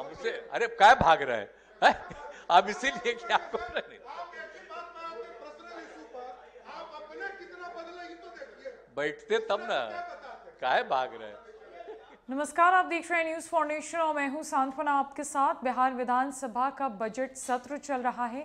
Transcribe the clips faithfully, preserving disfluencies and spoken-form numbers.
हमसे अरे क्या भाग रहे हैं अब इसीलिए कि आपको नहीं बैठते तब ना काहे भाग रहे हैं। नमस्कार, आप देख रहे हैं न्यूज फॉर नेशन और मैं हूं सांत्वना आपके साथ। बिहार विधानसभा का बजट सत्र चल रहा है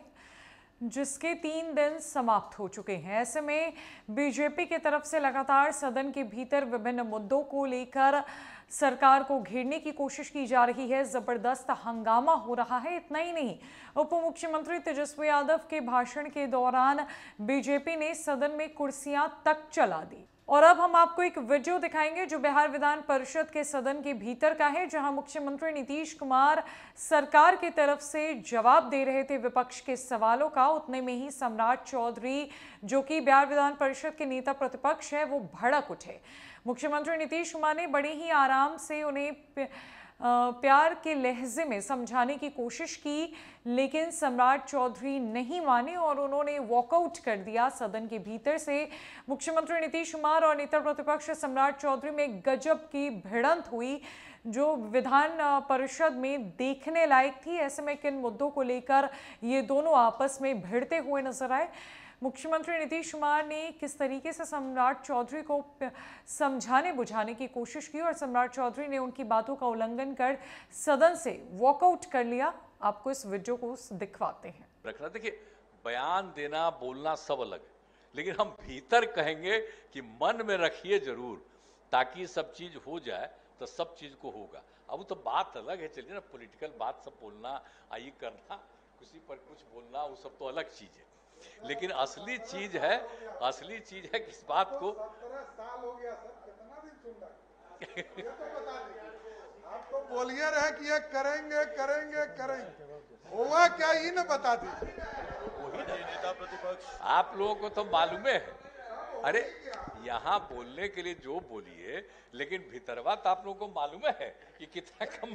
जिसके तीन दिन समाप्त हो चुके हैं। ऐसे में बीजेपी की तरफ से लगातार सदन के भीतर विभिन्न मुद्दों को लेकर सरकार को घेरने की कोशिश की जा रही है। जबरदस्त हंगामा हो रहा है। इतना ही नहीं, उप मुख्यमंत्री तेजस्वी यादव के भाषण के दौरान बीजेपी ने सदन में कुर्सियां तक चला दी। और अब हम आपको एक वीडियो दिखाएंगे जो बिहार विधान परिषद के सदन के भीतर का है, जहां मुख्यमंत्री नीतीश कुमार सरकार की तरफ से जवाब दे रहे थे विपक्ष के सवालों का। उतने में ही सम्राट चौधरी, जो कि बिहार विधान परिषद के नेता प्रतिपक्ष है, वो भड़क उठे। मुख्यमंत्री नीतीश कुमार ने बड़े ही आराम से उन्हें प्यार के लहजे में समझाने की कोशिश की, लेकिन सम्राट चौधरी नहीं माने और उन्होंने वॉकआउट कर दिया सदन के भीतर से। मुख्यमंत्री नीतीश कुमार और नेता प्रतिपक्ष सम्राट चौधरी में गजब की भिड़ंत हुई जो विधान परिषद में देखने लायक थी। ऐसे में किन मुद्दों को लेकर ये दोनों आपस में भिड़ते हुए नजर आए, मुख्यमंत्री नीतीश कुमार ने किस तरीके से सम्राट चौधरी को समझाने बुझाने की कोशिश की और सम्राट चौधरी ने उनकी बातों का उल्लंघन कर सदन से वॉकआउट कर लिया, आपको इस वीडियो को दिखवाते हैं। रखना देखिए, बयान देना बोलना सब अलग है, लेकिन हम भीतर कहेंगे कि मन में रखिए जरूर, ताकि सब चीज हो जाए तो सब चीज को होगा। अब तो बात अलग है, चलिए ना, पॉलिटिकल बात सब बोलना, आई करना, किसी पर कुछ बोलना, वो सब तो अलग चीज है। लेकिन असली चीज है, असली चीज है किस बात को साल हो गया सर, कितना दिन सुन रहा है, ये तो बता दीजिए। आप तो बोलिए रहे कि ये करेंगे करेंगे करेंगे, हुआ क्या ये न बता दीजिए। वही नेता प्रतिपक्ष आप लोगों को तो मालूम है। अरे यहाँ बोलने के लिए जो बोलिए, लेकिन भीतरवा तो आप लोगों को मालूम है कि कितना कम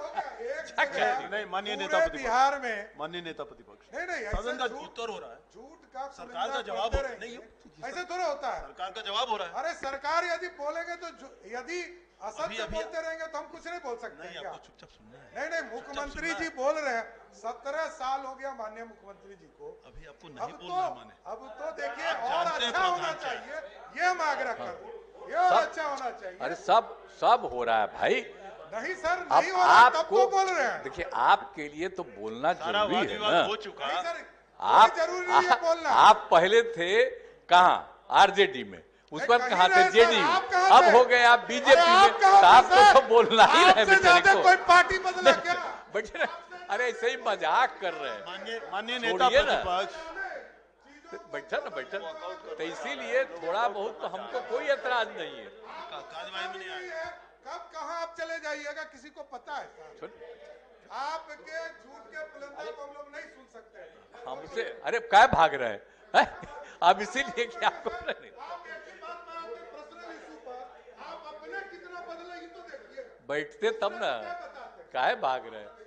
नहीं। माननीय नेता प्रतिपक्ष बिहार में माननीय नेता प्रतिपक्ष नहीं नहीं सदन का उत्तर हो रहा है, झूठ का सरकार का जवाब हो रहा है। नहीं, ऐसे थोड़ा होता है, सरकार का जवाब हो रहा है। अरे सरकार यदि बोलेंगे तो यदि असत्य बोलते रहेंगे तो हम कुछ नहीं बोल सकते। नहीं, आपको चुपचाप सुनना है। नहीं नहीं, मुख्यमंत्री जी बोल रहे हैं, सत्रह साल हो गया माननीय मुख्यमंत्री जी को, अभी आपको नहीं अब बोलना तो माने। अब तो देखिए और अच्छा होना चाहिए, ये हम आग्रह कर, ये और अच्छा होना चाहिए। अरे सब सब हो रहा है भाई। नहीं सर, अब नहीं हो रहा तब आपको तो बोल रहे हैं। देखिए, आपके लिए तो बोलना जरूरी है ना। हो चुका नहीं सर, आप जरूरी नहीं है बोलना। आप पहले थे कहाँ, आरजेडी में, उस पर कहीं कहाँ थे, रहे जेडी सर, में, आप कहाँ अब थे? हो गए आप बीजेपी अरे आप में, कहाँ तो थे आपको सर? तो बोलना ही रहे आपसे बेचारे ज्यादा को। कोई पार्टी बदला क्या? बेचारे अरे ऐसे ही मजाक कर रहे हैं। माननीय माननीय नेता छोड़िए ना। प्रतिपक्ष बैठा ना बैठा, तो इसीलिए थोड़ा बहुत तो हमको कोई एतराज नहीं है। कार्यवाही में नहीं आए। कब कहाँ आप चले जाइएगा किसी को पता है सर। छोड़- आपके झूठ के पुलंदा को हम लोग नहीं सुन सकते। हमसे अरे क्या भाग रहे हैं अब इसीलिए कि आपको नहीं आप एक ही बात में आते पर्सनल इशू पर, आप अपने कितना बदले ये तो देखिए। बैठते तब ना काहे भाग रहे हैं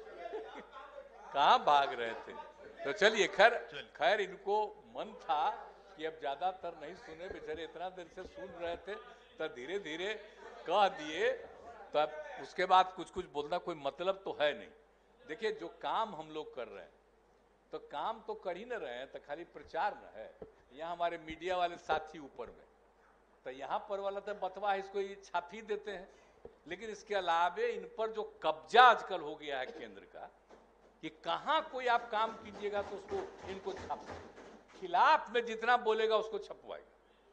कहाँ भाग रहे थे। तो चलिए, खैर खैर इनको मन था कि अब ज्यादातर नहीं सुने, बेचारे इतना देर से सुन रहे थे, तो धीरे धीरे कह दिए, तो अब उसके बाद कुछ कुछ बोलना कोई मतलब तो है नहीं। देखिए, जो काम हम लोग कर रहे हैं तो काम तो कर ही न रहे हैं, तो खाली प्रचार न है। यहाँ हमारे मीडिया वाले साथी ऊपर में, तो यहाँ पर वाला तो बतवा है, इसको ये छाप ही देते हैं। लेकिन इसके अलावे इन पर जो कब्जा आजकल हो गया है केंद्र का, कि कहाँ कोई आप काम कीजिएगा तो उसको इनको छाप, खिलाफ में जितना बोलेगा उसको छपवाएगा।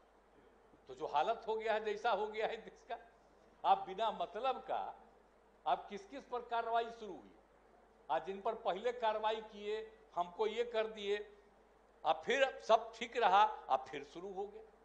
तो जो हालत हो गया है, जैसा हो गया है देश का, आप बिना मतलब का आप किस किस पर कार्रवाई शुरू हुई, आज जिन पर पहले कार्रवाई किए, हमको ये कर दिए, अब फिर सब ठीक रहा, अब फिर शुरू हो गया।